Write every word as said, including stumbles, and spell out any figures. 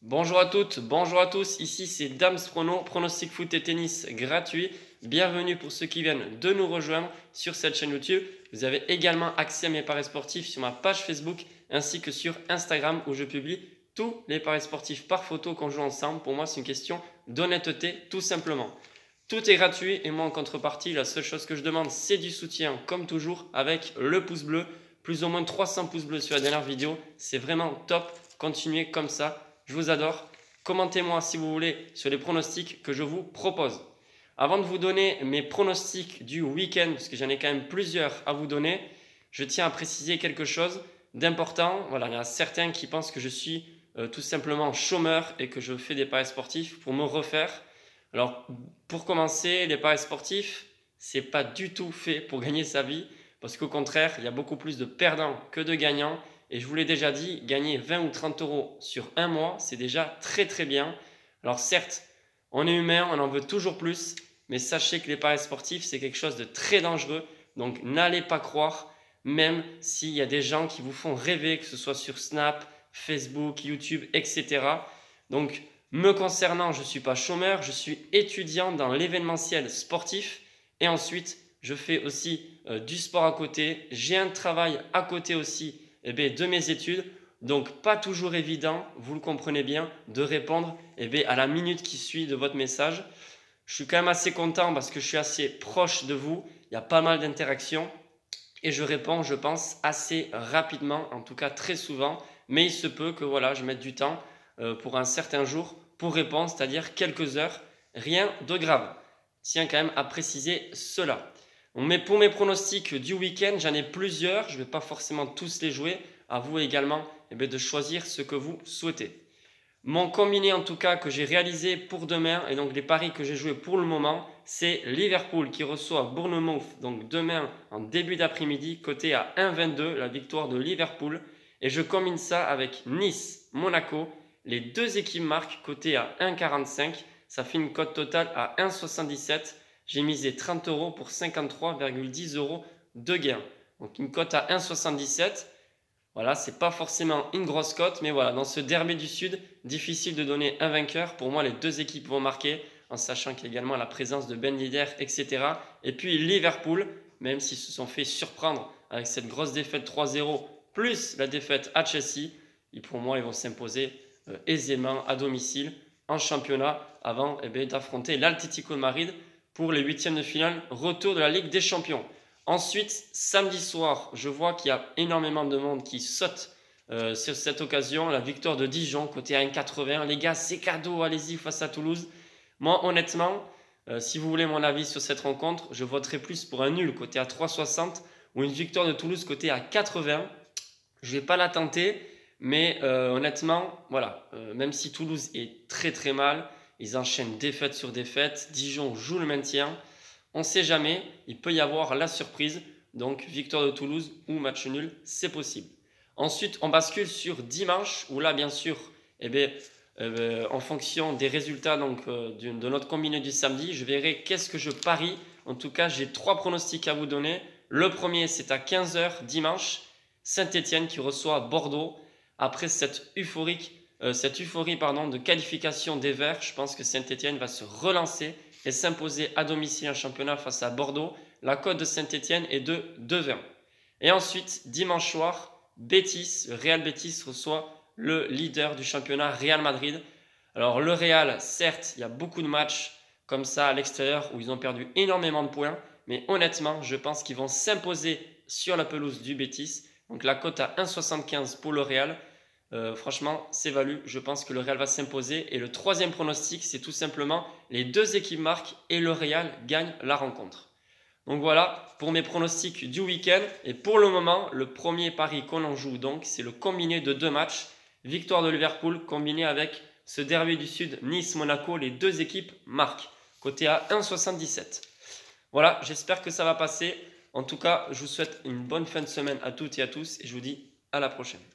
Bonjour à toutes, bonjour à tous, ici c'est Dams Prono, pronostic foot et tennis gratuit. Bienvenue pour ceux qui viennent de nous rejoindre sur cette chaîne YouTube. Vous avez également accès à mes paris sportifs sur ma page Facebook ainsi que sur Instagram où je publie tous les paris sportifs par photo qu'on joue ensemble. Pour moi c'est une question d'honnêteté tout simplement. Tout est gratuit et moi en contrepartie la seule chose que je demande c'est du soutien comme toujours avec le pouce bleu. Plus ou moins trois cents pouces bleus sur la dernière vidéo, c'est vraiment top, continuez comme ça. Je vous adore. Commentez-moi si vous voulez sur les pronostics que je vous propose. Avant de vous donner mes pronostics du week-end, parce que j'en ai quand même plusieurs à vous donner, je tiens à préciser quelque chose d'important. Voilà, il y en a certains qui pensent que je suis euh, tout simplement chômeur et que je fais des paris sportifs pour me refaire. Alors, pour commencer, les paris sportifs, ce n'est pas du tout fait pour gagner sa vie, parce qu'au contraire, il y a beaucoup plus de perdants que de gagnants. Et je vous l'ai déjà dit, gagner vingt ou trente euros sur un mois, c'est déjà très très bien. Alors certes, on est humain, on en veut toujours plus, mais sachez que les paris sportifs, c'est quelque chose de très dangereux. Donc n'allez pas croire, même s'il y a des gens qui vous font rêver, que ce soit sur Snap, Facebook, YouTube, et cetera. Donc me concernant, je ne suis pas chômeur, je suis étudiant dans l'événementiel sportif. Et ensuite, je fais aussi euh, du sport à côté. J'ai un travail à côté aussi. Eh bien, de mes études, donc pas toujours évident, vous le comprenez bien, de répondre eh bien, à la minute qui suit de votre message. Je suis quand même assez content parce que je suis assez proche de vous, il y a pas mal d'interactions et je réponds, je pense, assez rapidement, en tout cas très souvent, mais il se peut que voilà, je mette du temps euh, pour un certain jour pour répondre, c'est-à-dire quelques heures, rien de grave. Tiens quand même à préciser cela. Mais pour mes pronostics du week-end, j'en ai plusieurs. Je ne vais pas forcément tous les jouer. À vous également eh bien, de choisir ce que vous souhaitez. Mon combiné en tout cas que j'ai réalisé pour demain et donc les paris que j'ai joués pour le moment, c'est Liverpool qui reçoit Bournemouth donc demain en début d'après-midi, coté à un virgule vingt-deux, la victoire de Liverpool. Et je combine ça avec Nice, Monaco. Les deux équipes marquent coté à un virgule quarante-cinq. Ça fait une cote totale à un virgule soixante-dix-sept. J'ai misé trente euros pour cinquante-trois virgule dix euros de gain. Donc une cote à un virgule soixante-dix-sept. Voilà, c'est pas forcément une grosse cote, mais voilà, dans ce derby du Sud, difficile de donner un vainqueur. Pour moi, les deux équipes vont marquer, en sachant qu'il y a également la présence de Ben Yedder, et cetera. Et puis Liverpool, même s'ils se sont fait surprendre avec cette grosse défaite trois zéro, plus la défaite à Chelsea, et pour moi, ils vont s'imposer euh, aisément à domicile en championnat avant eh bien, d'affronter l'Atlético de Madrid pour les huitièmes de finale, retour de la Ligue des Champions. Ensuite, samedi soir, je vois qu'il y a énormément de monde qui saute euh, sur cette occasion. La victoire de Dijon, côté à un virgule quatre-vingts. Les gars, c'est cadeau, allez-y face à Toulouse. Moi, honnêtement, euh, si vous voulez mon avis sur cette rencontre, je voterai plus pour un nul, côté à trois virgule soixante, ou une victoire de Toulouse, côté à quatre-vingts. Je ne vais pas la tenter, mais euh, honnêtement, voilà, euh, même si Toulouse est très très mal, ils enchaînent défaite sur défaite. Dijon joue le maintien. On ne sait jamais, il peut y avoir la surprise. Donc, victoire de Toulouse ou match nul, c'est possible. Ensuite, on bascule sur dimanche, où là, bien sûr, eh bien, euh, en fonction des résultats donc, euh, de, de notre combiné du samedi, je verrai qu'est-ce que je parie. En tout cas, j'ai trois pronostics à vous donner. Le premier, c'est à quinze heures dimanche, Saint-Étienne qui reçoit Bordeaux. Après cette euphorique, euh, cette euphorie pardon, de qualification des Verts, je pense que Saint-Étienne va se relancer et s'imposer à domicile en championnat face à Bordeaux. La cote de Saint-Étienne est de deux virgule vingt. Et ensuite, dimanche soir, Betis, le Real Betis reçoit le leader du championnat, Real Madrid. Alors le Real, certes, il y a beaucoup de matchs comme ça à l'extérieur où ils ont perdu énormément de points. Mais honnêtement, je pense qu'ils vont s'imposer sur la pelouse du Betis. Donc la cote à un virgule soixante-quinze pour le Real. Euh, franchement, c'est valu. Je pense que le Real va s'imposer. Et le troisième pronostic, c'est tout simplement les deux équipes marquent et le Real gagne la rencontre. Donc voilà pour mes pronostics du week-end. Et pour le moment, le premier pari qu'on en joue, donc, c'est le combiné de deux matchs. Victoire de Liverpool combiné avec ce derby du Sud, Nice-Monaco. Les deux équipes marquent. Côté à un virgule soixante-dix-sept. Voilà, j'espère que ça va passer. En tout cas, je vous souhaite une bonne fin de semaine à toutes et à tous. Et je vous dis à la prochaine.